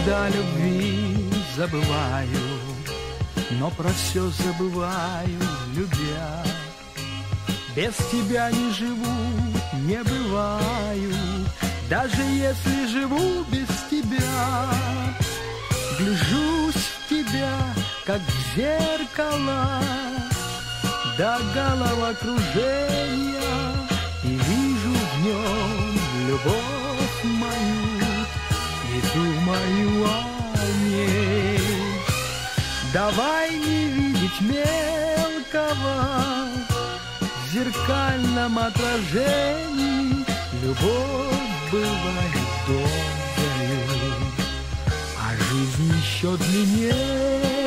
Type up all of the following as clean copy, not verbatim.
иногда любви забываю, но про все забываю, любя. Без тебя не живу, не бываю, даже если живу без тебя. Гляжусь в тебя, как в зеркало, до головокружения, и вижу в нем любовь мою, и думаю о ней. Давай не видеть мелкого в зеркальном отражении, любовь бывает долгою, а жизнь еще длиннее.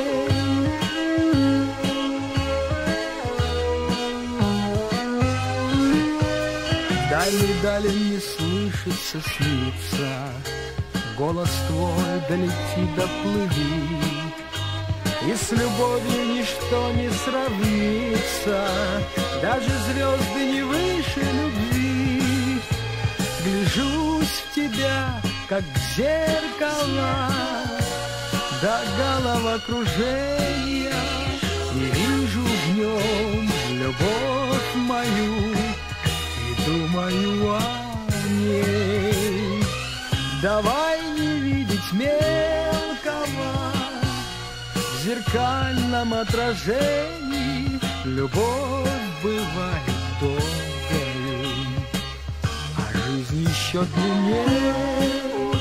Дали не слышится, снится, голос твой долети, доплыви, и с любовью ничто не сравнится, даже звезды не выше любви. Гляжусь в тебя, как в зеркало, до головокружения, и вижу в нем любовь мою, думаю о ней. Давай не видеть мелкого в зеркальном отражении, любовь бывает долгою, а жизнь еще длиннее.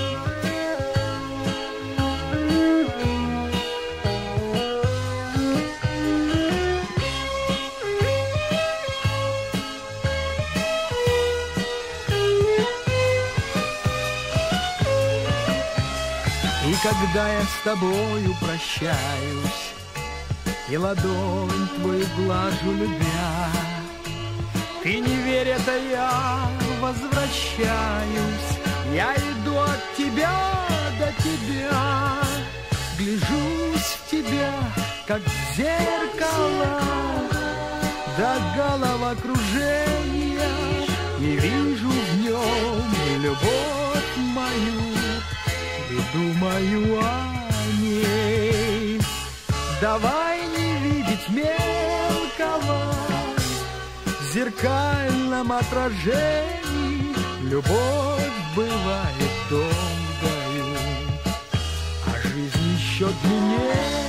И когда я с тобою прощаюсь, и ладонь твою глажу, любя, ты не верь, это я возвращаюсь, я иду от тебя до тебя, гляжусь в тебя, как в зеркало, до головокружения, и вижу в нем любовь мою, и думаю о ней. Давай не видеть мелкого в зеркальном отражении, любовь бывает долгою, а жизнь еще длиннее.